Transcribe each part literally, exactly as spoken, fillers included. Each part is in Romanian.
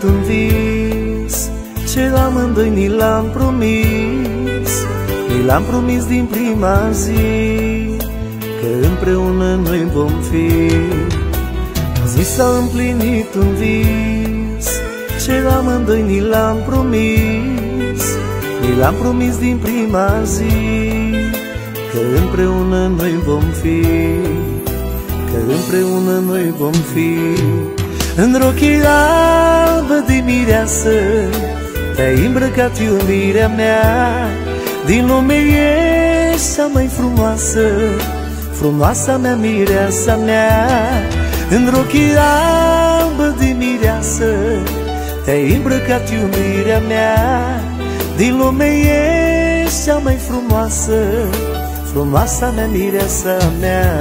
un vis ce amândoi ni l-am promis, ni l-am promis din prima zi, că împreună noi vom fi. Azi s-a împlinit un vis ce amândoi ni l-am promis, ni l-am promis din prima zi, că împreună noi vom fi, că împreună noi vom fi. În rochii albă de mireasă te-ai îmbrăcat, iubirea mea, din lume ești cea mai frumoasă, frumoasa mea, mireasa mea. În rochii albă de mireasă te-ai îmbrăcat, iubirea mea, din lume ești cea mai frumoasă, frumoasa mea, mireasa mea.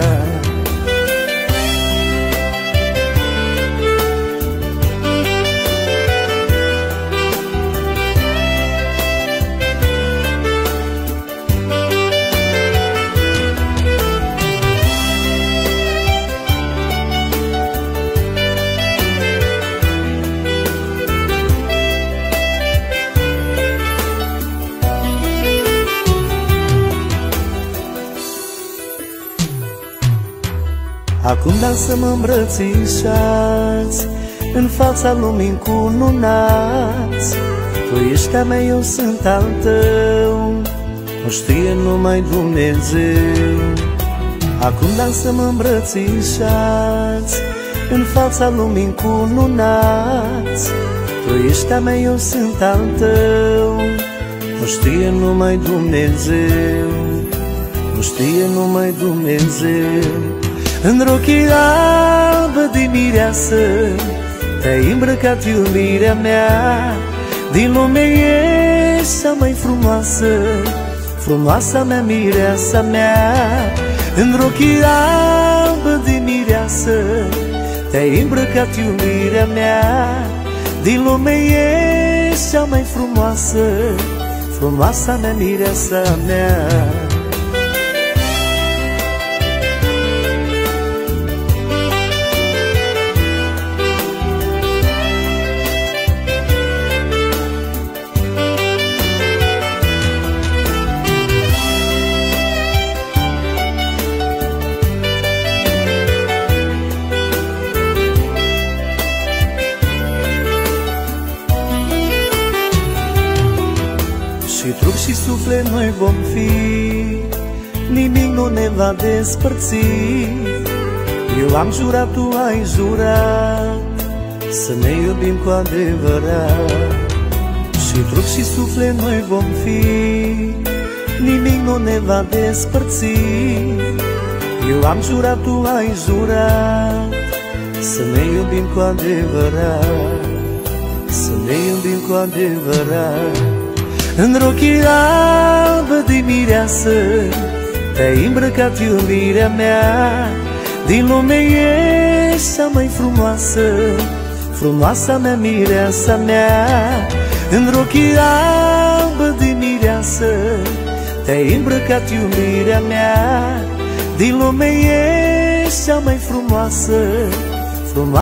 Acum dansăm îmbrățișați în fața lumii încununați. Tu ești a mea, eu sunt al tău, o știe numai Dumnezeu. Acum dansăm îmbrățișați în fața lumii încununați. Tu ești a mea, eu sunt al tău, o știe numai Dumnezeu, o știe numai Dumnezeu. În rochii albă de mireasă te-ai îmbrăcat, iubirea mea, din lume ești cea mai frumoasă, frumoasa mea, mireasa mea. În rochii albă de mireasă te-ai îmbrăcat, iubirea mea, din lume ești cea mai frumoasă, frumoasa mea, mireasa mea. Și trup și suflet noi vom fi, nimic nu ne va despărți. Eu am jurat, tu ai jurat, să ne iubim cu adevărat. Și trup și suflet noi vom fi, nimic nu ne va despărți. Eu am jurat, tu ai jurat, să ne iubim cu adevărat, să ne iubim cu adevărat. În rochii albă de mireasă te-ai îmbrăcat, iubirea mea, din lume ești cea mai frumoasă, frumoasa mea, mireasa mea. În rochii albă de mireasă te-ai îmbrăcat, iubirea mea, din lume ești cea mai frumoasă, frumoasă.